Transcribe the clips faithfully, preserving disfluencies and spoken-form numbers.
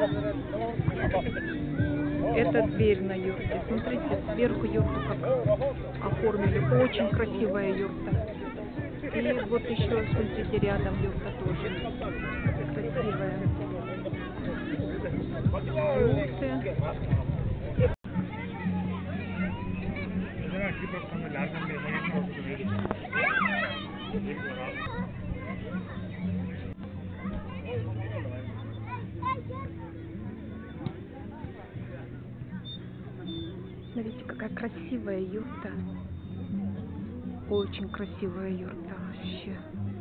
Это дверь на юрте. Смотрите, сверху юрту как оформили. Очень красивая юрта. И вот еще, смотрите, рядом юрта тоже красивая. Юрты. Смотрите, какая красивая юрта. Очень красивая юрта вообще.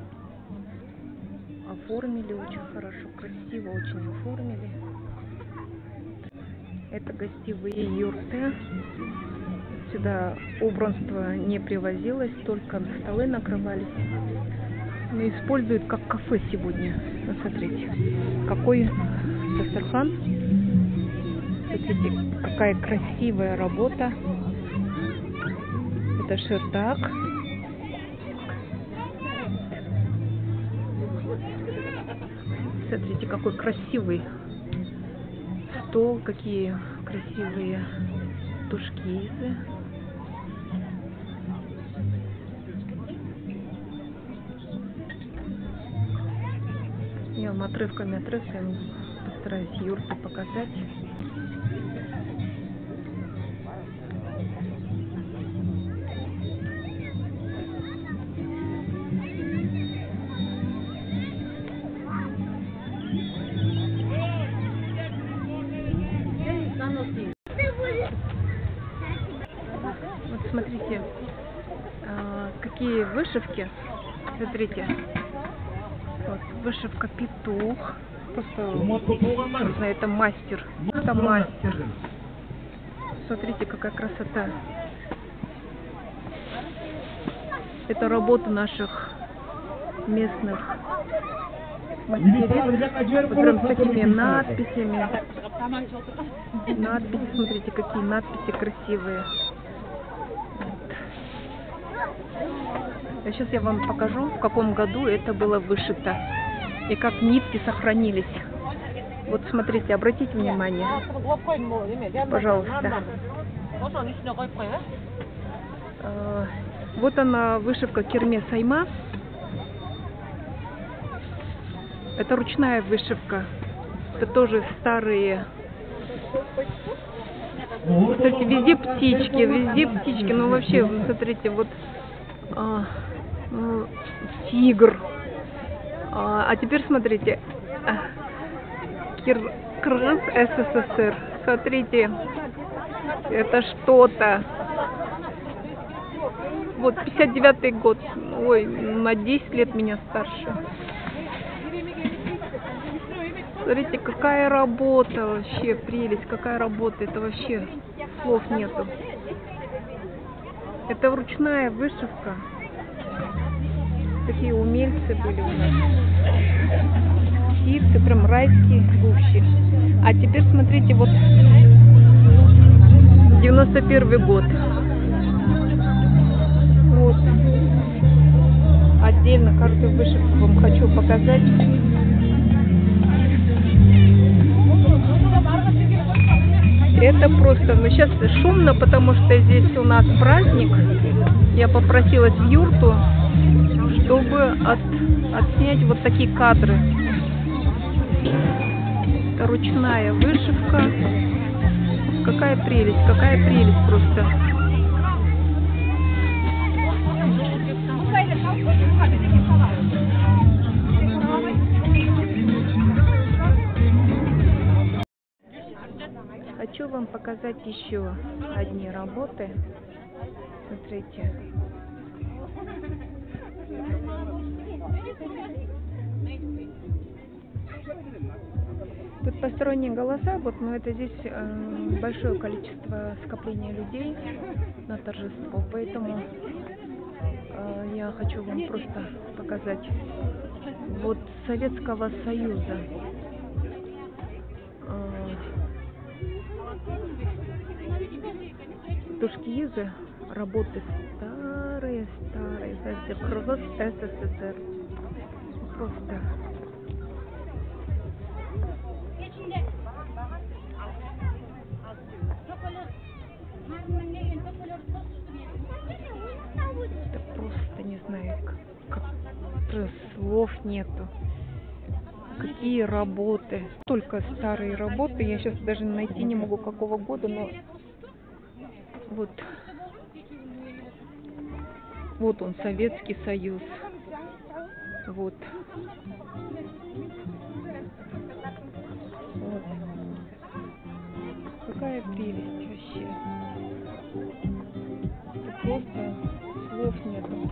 Оформили очень хорошо, красиво очень оформили. Это гостевые юрты. Сюда убранство не привозилось, только столы накрывались. Но используют как кафе сегодня. Вот смотрите, какой дастархан. Смотрите, какая красивая работа. Это шердак. Смотрите, какой красивый стол, какие красивые тушкизы. Я вам отрывками отрывками постараюсь юрту показать. Вот смотрите, какие вышивки. Смотрите. Вот, вышивка петух. Просто это мастер. Это мастер. Смотрите, какая красота. Это работа наших местных мастериц. Вот прям с такими надписями. Надписи, смотрите, какие надписи красивые. Сейчас я вам покажу, в каком году это было вышито и как нитки сохранились. Вот смотрите, обратите внимание, пожалуйста. Вот она, вышивка Керме Сайма. Это ручная вышивка. Это тоже старые. Кстати, везде птички, везде птички. Ну вообще, смотрите, вот а, ну, тигр. А, а теперь смотрите, Кыргыз СССР. Смотрите, это что-то. Вот пятьдесят девятый год. Ой, на десять лет меня старше. Смотрите, какая работа вообще, прелесть, какая работа. Это вообще слов нету. Это ручная вышивка. Такие умельцы были у нас. Птицы, прям райские гущи. А теперь смотрите, вот девяносто первый год. Вот. Отдельно каждую вышивку вам хочу показать. Это просто, ну сейчас шумно, потому что здесь у нас праздник. Я попросилась в юрту, чтобы от, отснять вот такие кадры. Это ручная вышивка. Какая прелесть, какая прелесть просто. Хочу вам показать еще одни работы. Смотрите. Тут посторонние голоса, вот, но это здесь э, большое количество скопления людей на торжество, поэтому э, я хочу вам просто показать. Вот Советского Союза. Э, тушкизы, работы старые, старые, Кыргыз СССР. Просто слов нету. Какие работы. Только старые работы. Я сейчас даже найти не могу, какого года, но вот. Вот он, Советский Союз. Вот. Вот. Какая прелесть вообще. Это просто слов нету.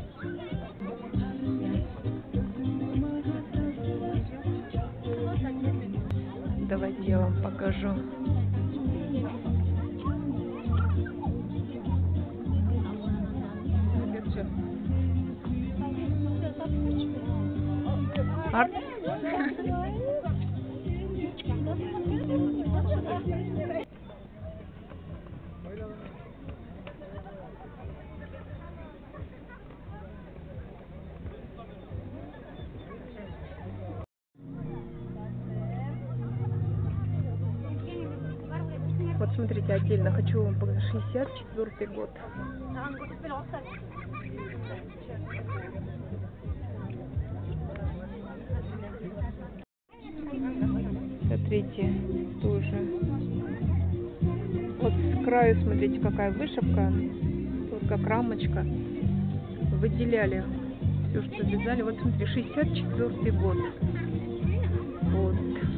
Давайте я вам покажу. Арт. Вот смотрите, отдельно хочу вам показать. шестьдесят четвёртый год. Смотрите, тоже. Вот с краю, смотрите, какая вышивка. Вот как рамочка. Выделяли все, что вязали. Вот смотри, шестьдесят четвёртый год. Вот.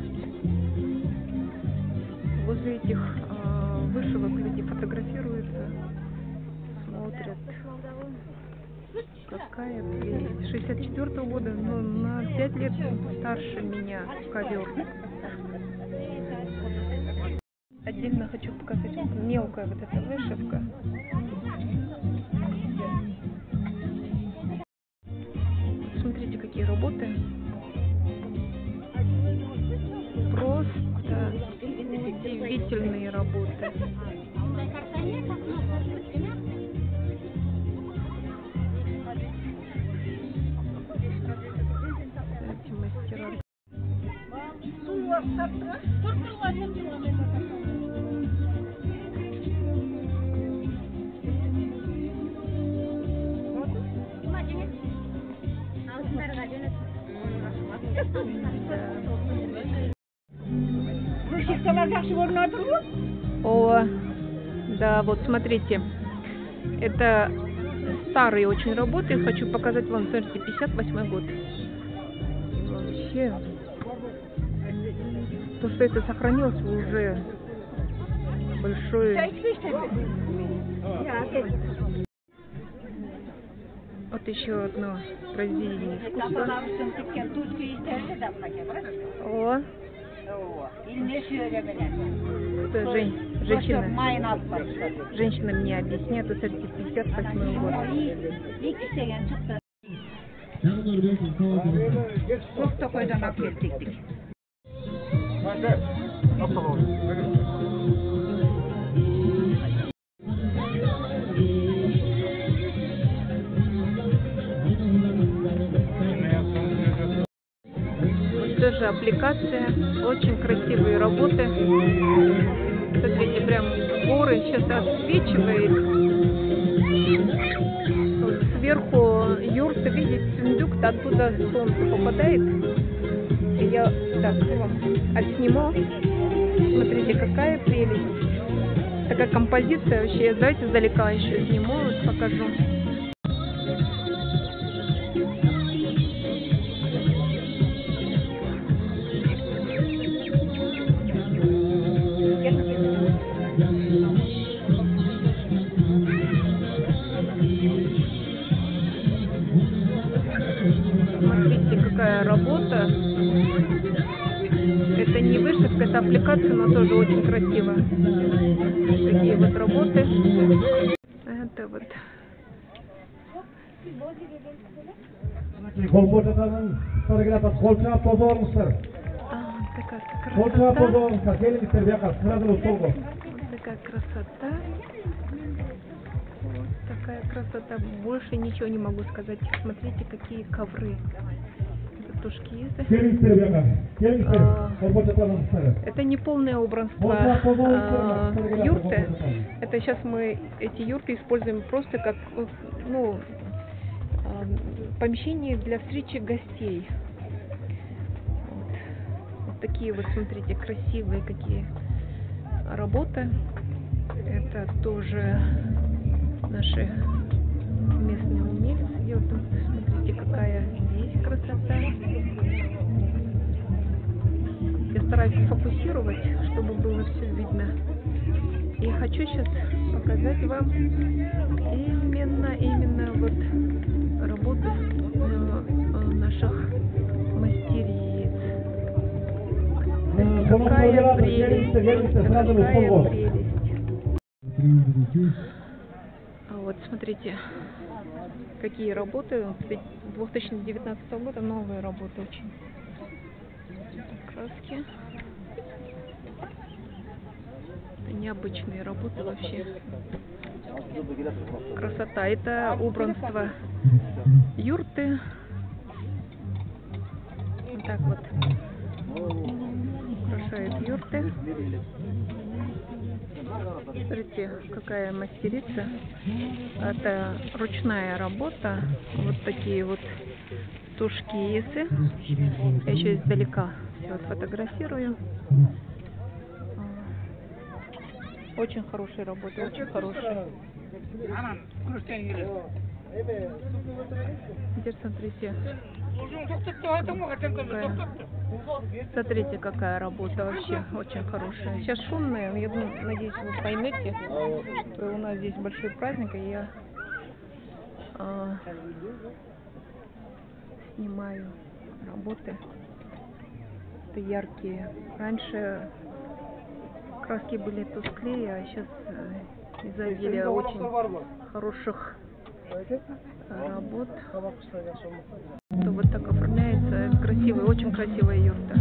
Возле этих э, вышивок люди фотографируются, смотрят. Какая прелесть. шестьдесят четвёртого года, ну, на пять лет старше меня ковер. Отдельно хочу показать вот мелкая вот эта вышивка. Смотрите, какие работы. Просто удивительные работы. Эти мастера. О, да, вот смотрите, это старые очень работы, хочу показать вам, смотрите, пятьдесят восьмой год. Вообще, то, что это сохранилось, уже большое. Вот еще одно произведение искусства. О, что, жен... женщина, женщина мне объясняет, это пятьдесят восьмой год. Тоже аппликация, очень красивые работы. Смотрите, прям горы сейчас отсвечивает. Вот сверху юрта, видите, сундук, оттуда солнце попадает. И я так вам отсниму. Смотрите, какая прелесть. Такая композиция вообще. Давайте издалека еще сниму, вот покажу. Смотрите, какая работа. Это не вышивка, это аппликация, но тоже очень красиво. Такие вот работы. Это вот. А, такая красота. Вот такая красота. Вот такая красота. Больше ничего не могу сказать. Смотрите, какие ковры. Это тушкизы. А, это не полное убранство а, юрты. Это сейчас мы эти юрты используем просто как, ну, помещение для встречи гостей. Вот. Вот такие вот, смотрите, красивые какие работы. Это тоже наши местные умельцы. И вот тут, смотрите, какая здесь красота. Я стараюсь фокусировать, чтобы было все видно. И хочу сейчас показать вам именно, именно вот работы наших мастериц. Какая прелесть, какая прелесть. А вот смотрите, какие работы. две тысячи девятнадцатого года новые работы очень. Краски. Это необычные работы вообще. Красота. Это убранство юрты. Вот так вот украшают юрты. Смотрите, какая мастерица. Это ручная работа. Вот такие вот тушкизы. Я еще издалека все вот фотографирую. Очень хорошие работы, очень хорошие. Теперь смотрите. Какая... Смотрите, какая работа вообще очень хорошая. Сейчас шумная, я надеюсь, вы поймете, что у нас здесь большой праздник, и я а, снимаю работы. Это яркие. Раньше краски были тусклее, а сейчас из-за обилия очень хороших работ, то вот так оформляется красивая, очень красивая юрта.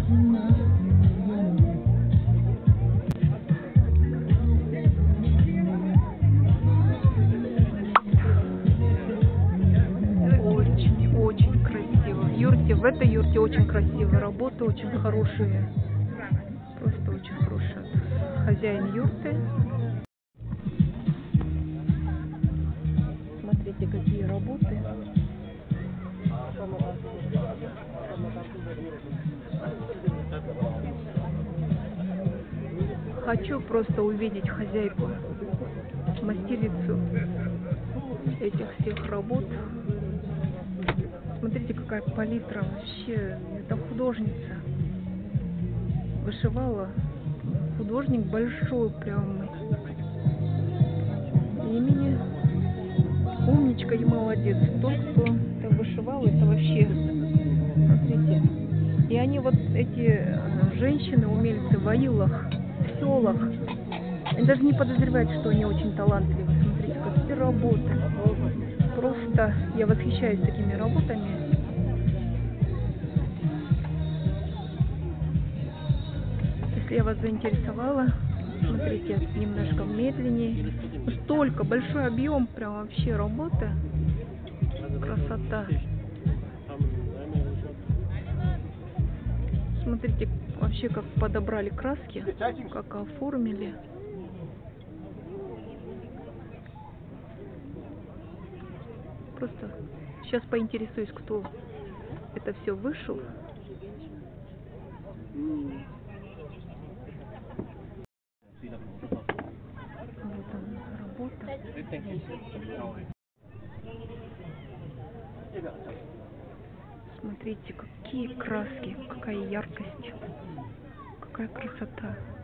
Очень, очень красиво. В юрте, в этой юрте очень красивые работы, очень хорошие, просто очень хорошие. Хозяин юрты. Смотрите, какие работы. Хочу просто увидеть хозяйку, мастерицу этих всех работ. Смотрите, какая палитра вообще. Это художница. Вышивала. Художник большой прям. Имени. Умничка и молодец. Тот, кто это вышивал, это вообще. Смотрите. И они вот, эти женщины, умельцы в аилах, в селах, они даже не подозревают, что они очень талантливы. Смотрите, какие работы. Просто я восхищаюсь такими работами. Если я вас заинтересовала, смотрите, немножко медленнее. Столько, большой объем, прям вообще работы. Красота. Смотрите, вообще как подобрали краски, как оформили. Просто сейчас поинтересуюсь, кто это все вышел. Вот она, работа. Смотрите, какие краски, какая яркость, какая красота.